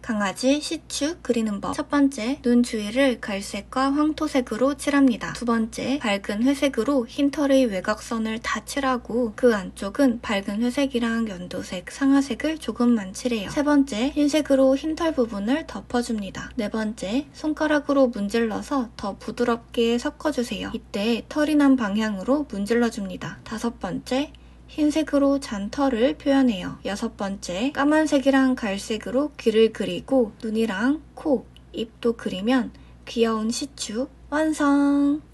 강아지 시추 그리는 법. 첫 번째, 눈 주위를 갈색과 황토색으로 칠합니다. 두 번째, 밝은 회색으로 흰 털의 외곽선을 다 칠하고 그 안쪽은 밝은 회색이랑 연두색, 상아색을 조금만 칠해요. 세 번째, 흰색으로 흰털 부분을 덮어줍니다. 네 번째, 손가락으로 문질러서 더 부드럽게 섞어주세요. 이때 털이 난 방향으로 문질러줍니다. 다섯 번째, 흰색으로 잔털을 표현해요. 여섯 번째, 까만색이랑 갈색으로 귀를 그리고 눈이랑 코, 입도 그리면 귀여운 시추 완성!